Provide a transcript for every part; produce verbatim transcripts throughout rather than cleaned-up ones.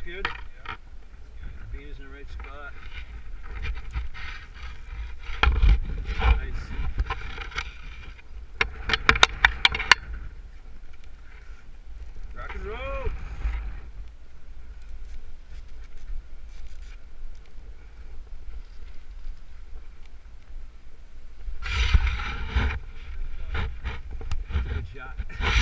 good? Yeah. Bean is in the right spot. Nice. Rock and roll! Good shot.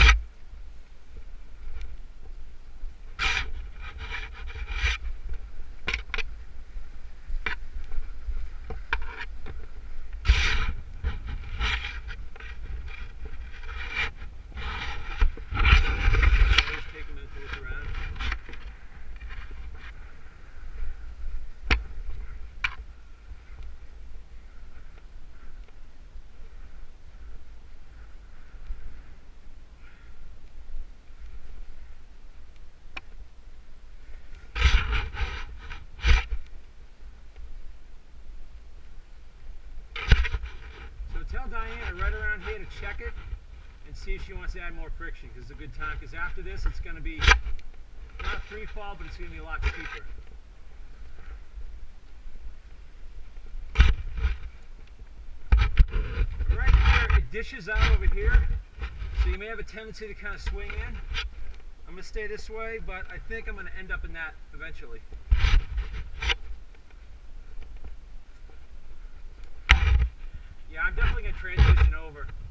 Tell Diana right around here to check it and see if she wants to add more friction, because it's a good time, because after this it's going to be not a free fall, but it's going to be a lot steeper. Right here it dishes out over here, so you may have a tendency to kind of swing in. I'm going to stay this way, but I think I'm going to end up in that eventually. Yeah, I'm definitely going to transition over.